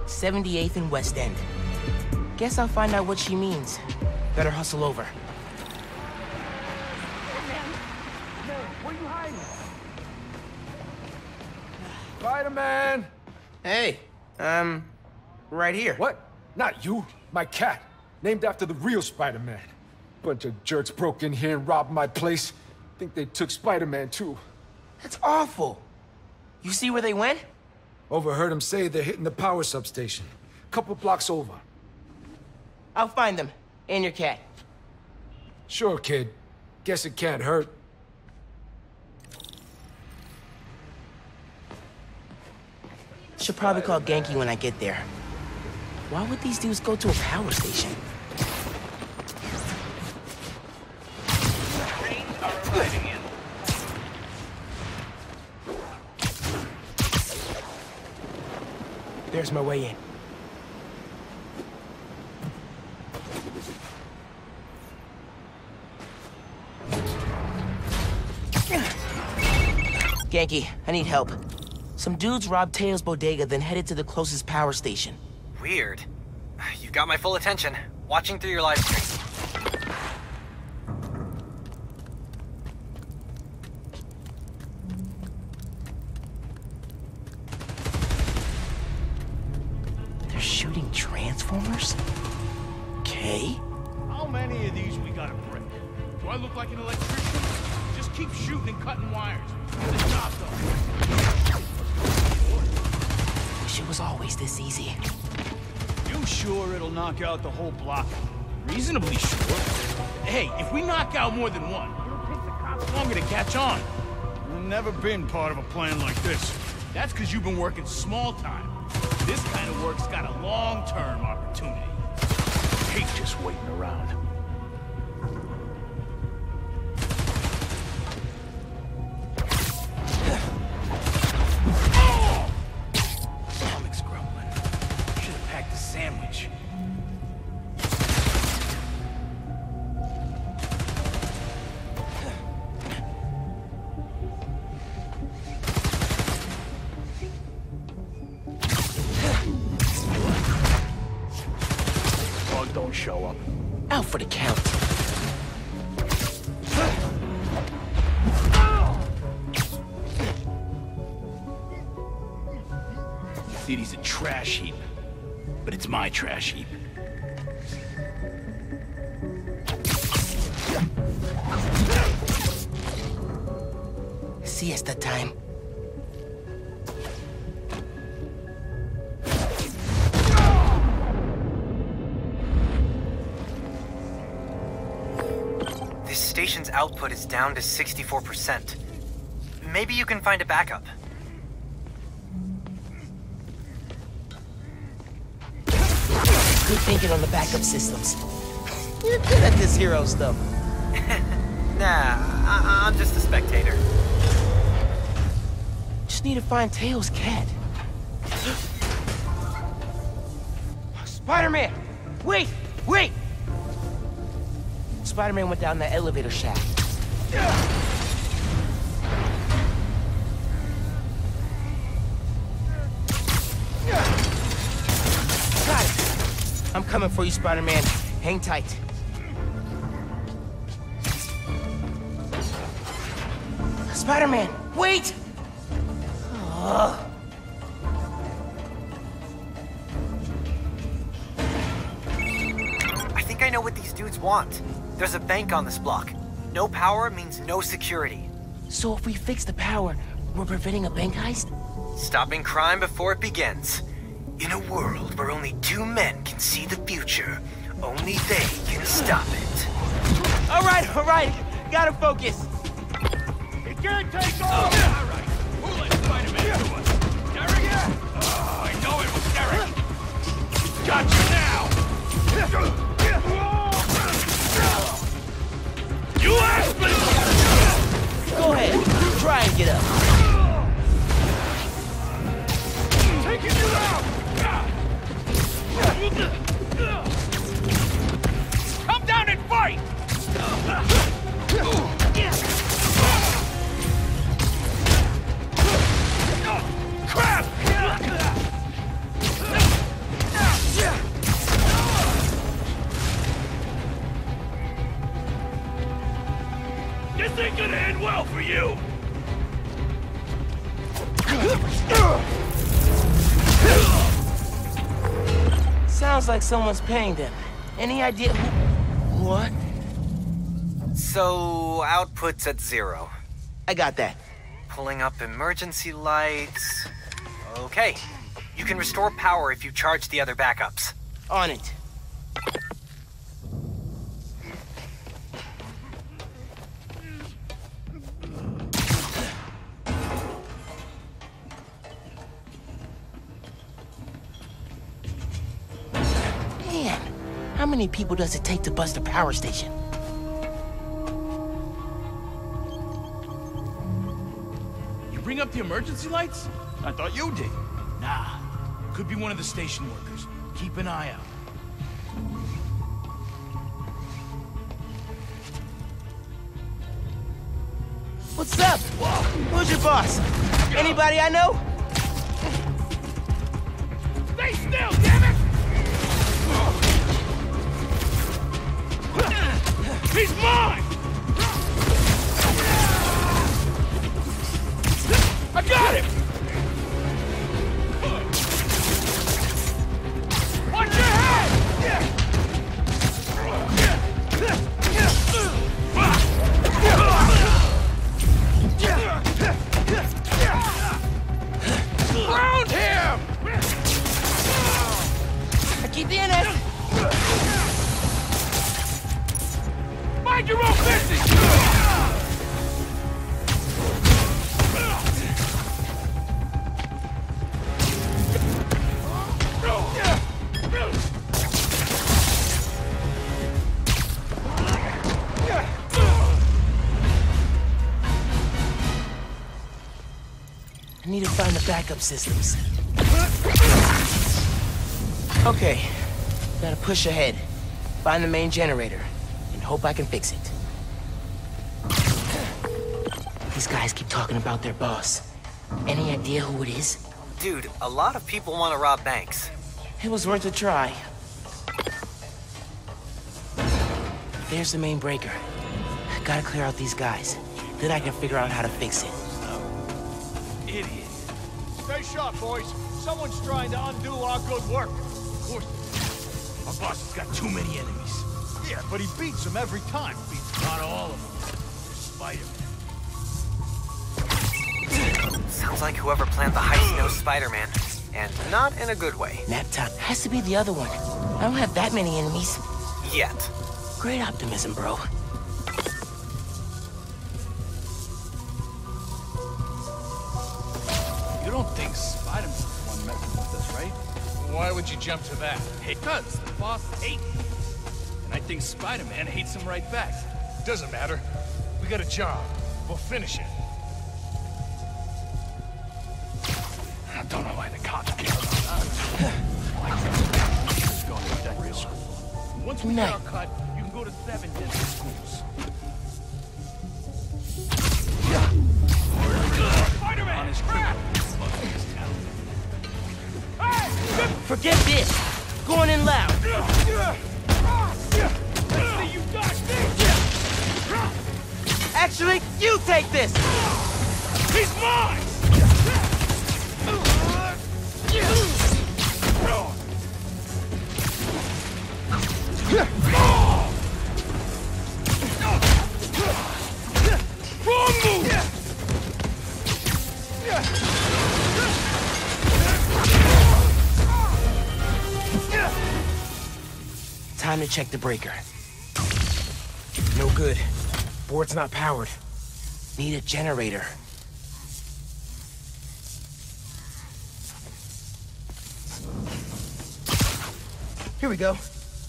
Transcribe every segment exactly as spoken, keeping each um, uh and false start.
seventy-eighth and West End. Guess I'll find out what she means. Better hustle over. Hey, man. Man, where you hiding? Spider-Man! Hey, um, right here. What? Not you. My cat. Named after the real Spider-Man. Bunch of jerks broke in here and robbed my place. Think they took Spider-Man, too. That's awful. You see where they went? Overheard them say they're hitting the power substation. Couple blocks over. I'll find them. And your cat. Sure, kid. Guess it can't hurt. Should probably call Genki when I get there. Why would these dudes go to a power station? Trains are arriving in. There's my way in. Genki, I need help. Some dudes robbed Teo's bodega, then headed to the closest power station. Weird. You got my full attention. Watching through your live stream. They're shooting transformers? Okay. How many of these we gotta break? Do I look like an electrician? Just keep shooting and cutting wires. Get the job done. Wish it was always this easy. You sure it'll knock out the whole block? Reasonably sure. Hey, if we knock out more than one, it'll take the cops longer to catch on. I've never been part of a plan like this. That's because you've been working small time. This kind of work's got a long-term opportunity. I hate just waiting around. Stomach's grumbling. Should have packed a sandwich. Dog don't show up. Out for the count. City's a trash heap, but it's my trash heap. Siesta time. This station's output is down to sixty-four percent. Maybe you can find a backup. Good thinking on the backup systems. You're good at this hero stuff. Nah, I I'm just a spectator. Just need to find Teo's cat. Spider-Man! Wait! Wait! Spider-Man went down the elevator shaft. Got it! I'm coming for you, Spider-Man. Hang tight. Spider-Man, wait! Ugh. I think I know what these dudes want. There's a bank on this block. No power means no security. So if we fix the power, we're preventing a bank heist? Stopping crime before it begins. In a world where only two men can see the future, only they can stop it. All right, all right. Gotta focus. It can't take all! All right, who let Spider-Man do it? Derek? Oh, I know it was Derek. Got you now! You asked me! Go ahead. Try and get up. Taking you out! Come down and fight! Crap! ain't gonna end well for you! Sounds like someone's paying them. Any idea who... What? So, output's at zero. I got that. Pulling up emergency lights. Okay. You can restore power if you charge the other backups. On it. Man, how many people does it take to bust a power station? Bring up the emergency lights? I thought you did. Nah. Could be one of the station workers. Keep an eye out. What's up? Who's your boss? Anybody I know? Stay still, damn it! He's mine! I got him! Watch your head! Ground him! I keep in it. Mind your own business! I need to find the backup systems. Okay, gotta push ahead. Find the main generator, and hope I can fix it. These guys keep talking about their boss. Any idea who it is? Dude, a lot of people want to rob banks. It was worth a try. There's the main breaker. Gotta clear out these guys. Then I can figure out how to fix it. Idiot. Stay sharp, boys. Someone's trying to undo our good work. Of course. Our boss has got too many enemies. Yeah, but he beats them every time. Beats not all of them. Spider-Man. Sounds like whoever planned the heist knows Spider-Man. And not in a good way. Nap time. Has to be the other one. I don't have that many enemies. Yet. Great optimism, bro. You don't think Spider-Man's the one messing with us, right? Why would you jump to that? Because the boss hates him. And I think Spider-Man hates him right back. Doesn't matter. We got a job. We'll finish it. I don't know why the cops care about us. Like going to that real school. Once we get our cut, you can go to seven different schools. Spider-Man! On his crap! Forget this! Going in loud! Actually, you take this! He's mine! Wrong move! Time to check the breaker. No good. Board's not powered. Need a generator. Here we go.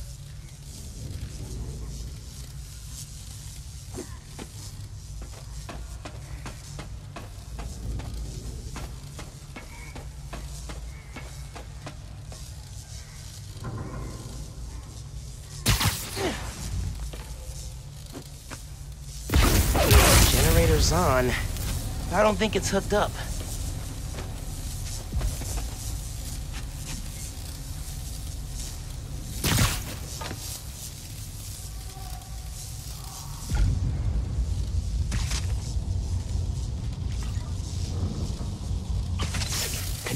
Generator's on. I don't think it's hooked up.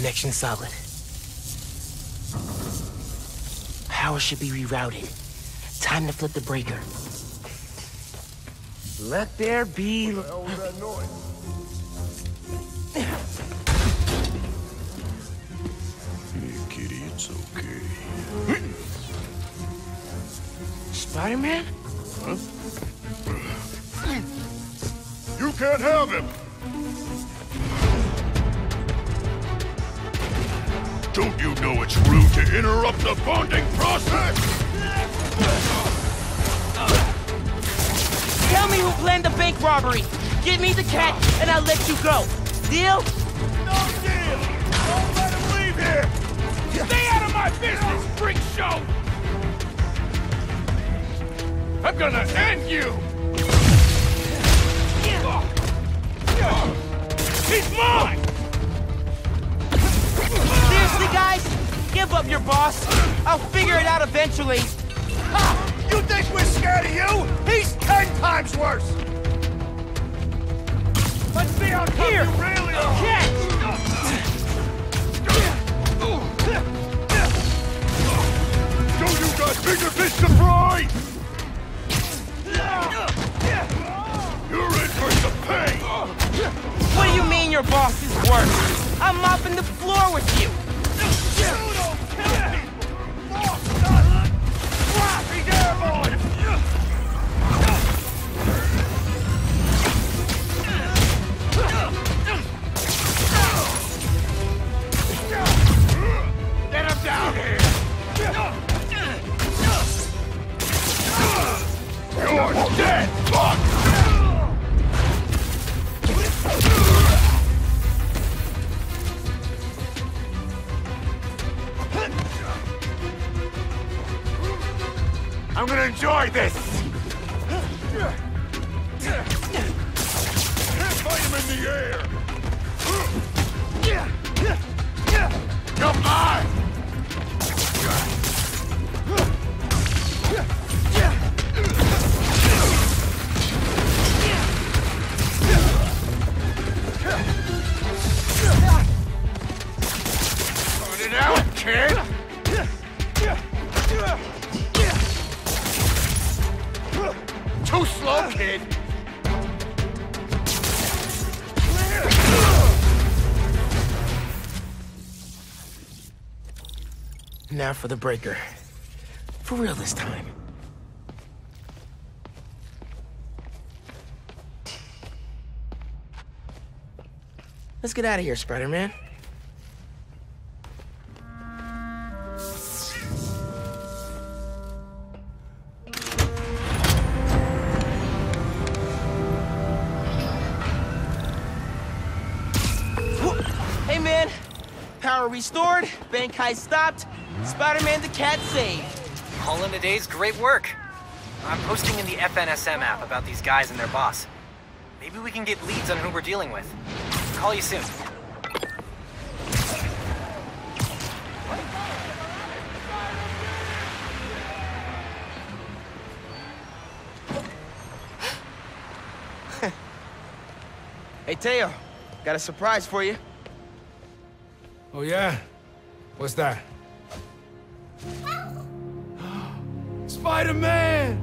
Connection solid. Power should be rerouted. Time to flip the breaker. Let there be... What the hell was that noise? Hey, kitty, it's okay. Spider-Man? Huh? You can't have him! Don't you know it's rude to interrupt the bonding process? Tell me who planned the bank robbery. Give me the cat, and I'll let you go. Deal? No deal! Don't let him leave here! Stay out of my business, freak show! I'm gonna end you! He's mine! Seriously, guys? Give up your boss. I'll figure it out eventually. Ha! You think we're scared of you? He's ten times worse! Let's see how tough Here! you really are! Catch! So you got bigger fish to fry? You're in for some pain! What do you mean your boss is worse? I'm mopping the floor with you. You don't kill people! Lost us! Sloppy airborne! Get him down here! You're dead, fuck! I'm gonna enjoy this! Fight him in the air! Come on! Put it out, kid! Too slow, kid! Now for the breaker. For real this time. Let's get out of here, Spider-Man. Hey, man. Power restored, bank heist stopped, Spider-Man the cat saved. All in a day's great work. I'm posting in the F N S M app about these guys and their boss. Maybe we can get leads on who we're dealing with. Call you soon. Hey, Teo, got a surprise for you. Oh, yeah? What's that? Spider-Man!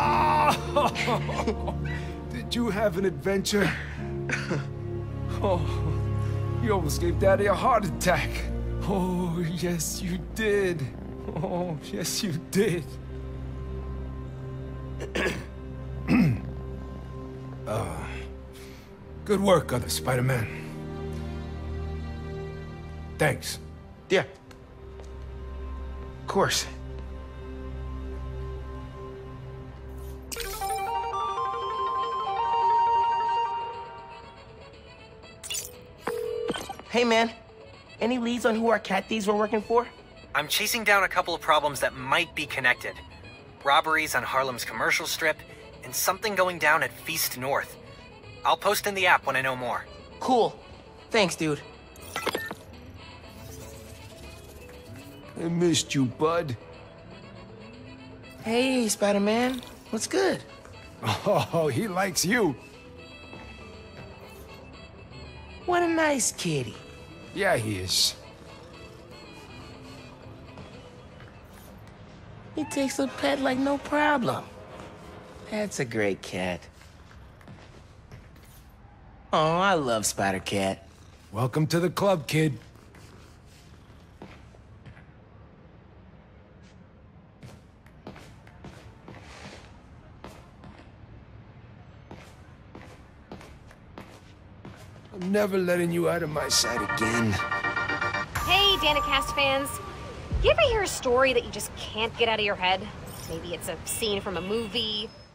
Oh! Did you have an adventure? Oh, you almost gave Daddy a heart attack. Oh, yes, you did. Oh, yes, you did. uh, good work, other Spider-Man. Thanks. Yeah. Of course. Hey, man. Any leads on who our cat thieves were working for? I'm chasing down a couple of problems that might be connected. Robberies on Harlem's commercial strip, and something going down at Feast North. I'll post in the app when I know more. Cool. Thanks, dude. I missed you, bud. Hey, Spider-Man. What's good? Oh, he likes you. What a nice kitty. Yeah, he is. He takes a pet like no problem. That's a great cat. Oh, I love Spider-Cat. Welcome to the club, kid. I'm never letting you out of my sight again. Hey, Danicast fans. You ever hear a story that you just can't get out of your head? Maybe it's a scene from a movie,